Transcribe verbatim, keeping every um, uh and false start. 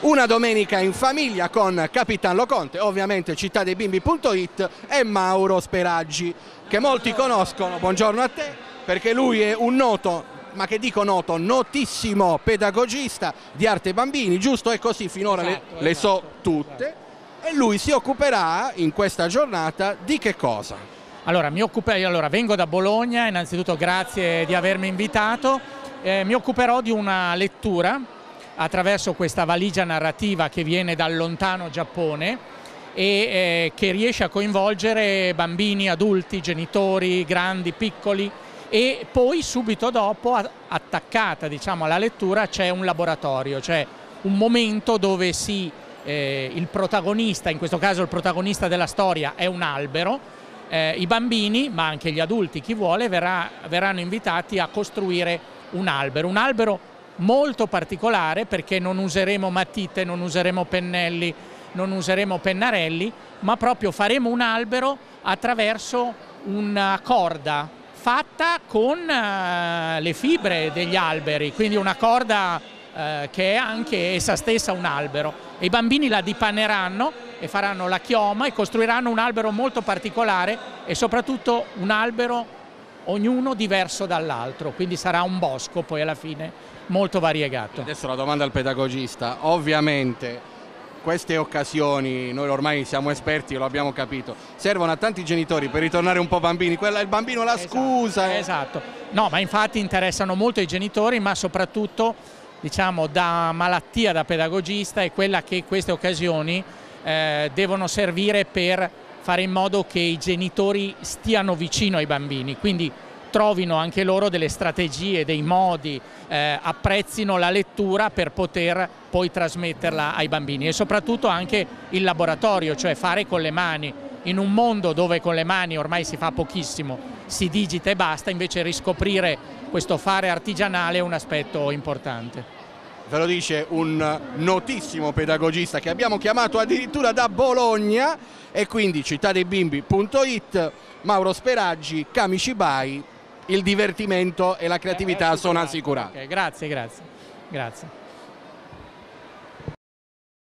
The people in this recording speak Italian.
Una domenica in famiglia con Capitan Loconte, ovviamente città dei bimbi punto it, e Mauro Speraggi, che molti conoscono, buongiorno a te, perché lui è un noto, ma che dico noto, notissimo pedagogista di arte bambini, giusto? È così, finora esatto, le, le esatto, so tutte, esatto. E lui si occuperà in questa giornata di che cosa? Allora, mi occupa, allora vengo da Bologna, innanzitutto grazie di avermi invitato, eh, mi occuperò di una lettura attraverso questa valigia narrativa che viene dal lontano Giappone e eh, che riesce a coinvolgere bambini, adulti, genitori, grandi, piccoli, e poi subito dopo, attaccata diciamo alla lettura, c'è un laboratorio, cioè un momento dove si, eh, il protagonista, in questo caso il protagonista della storia è un albero, eh, i bambini, ma anche gli adulti, chi vuole, verrà, verranno invitati a costruire un albero, un albero molto particolare, perché non useremo matite, non useremo pennelli, non useremo pennarelli, ma proprio faremo un albero attraverso una corda fatta con uh, le fibre degli alberi, quindi una corda uh, che è anche essa stessa un albero, e i bambini la dipanneranno e faranno la chioma e costruiranno un albero molto particolare e soprattutto un albero ognuno diverso dall'altro, quindi sarà un bosco poi alla fine molto variegato. Adesso la domanda al pedagogista, ovviamente queste occasioni, noi ormai siamo esperti, lo abbiamo capito, servono a tanti genitori per ritornare un po' bambini, quella il bambino la esatto, scusa. Esatto, no, ma infatti interessano molto i genitori, ma soprattutto diciamo da malattia da pedagogista è quella che queste occasioni eh, devono servire per fare in modo che i genitori stiano vicino ai bambini, quindi trovino anche loro delle strategie, dei modi, eh, apprezzino la lettura per poter poi trasmetterla ai bambini, e soprattutto anche il laboratorio, cioè fare con le mani. In un mondo dove con le mani ormai si fa pochissimo, si digita e basta, invece riscoprire questo fare artigianale è un aspetto importante. Ve lo dice un notissimo pedagogista che abbiamo chiamato addirittura da Bologna, e quindi città dei bimbi punto it, Mauro Speraggi, Kamishibai, il divertimento e la creatività sono assicurati. Okay, grazie, grazie, grazie.